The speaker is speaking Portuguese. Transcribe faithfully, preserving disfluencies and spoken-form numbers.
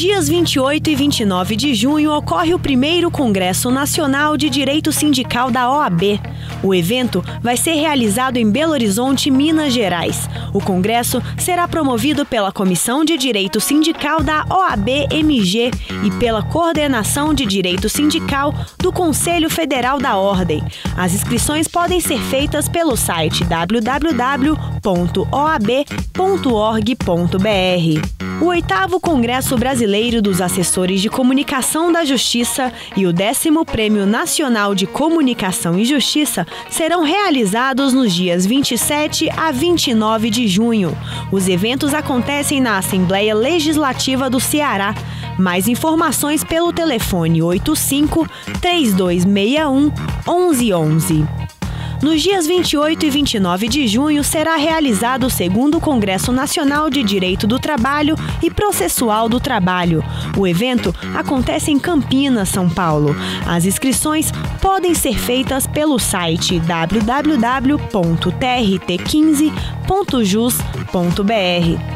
dias vinte e oito e vinte e nove de junho ocorre o primeiro Congresso Nacional de Direito Sindical da O A B. O evento vai ser realizado em Belo Horizonte, Minas Gerais. O congresso será promovido pela Comissão de Direito Sindical da O A B M G e pela Coordenação de Direito Sindical do Conselho Federal da Ordem. As inscrições podem ser feitas pelo site w w w ponto o a b ponto org ponto b r. O oitavo Congresso Brasileiro dos Assessores de Comunicação da Justiça e o décimo Prêmio Nacional de Comunicação e Justiça serão realizados nos dias vinte e sete a vinte e nove de junho. Os eventos acontecem na Assembleia Legislativa do Ceará. Mais informações pelo telefone oito cinco, três dois seis um, um um um um. Nos dias vinte e oito e vinte e nove de junho será realizado o segundo Congresso Nacional de Direito do Trabalho e Processual do Trabalho. O evento acontece em Campinas, São Paulo. As inscrições podem ser feitas pelo site w w w ponto t r t quinze ponto jus ponto b r.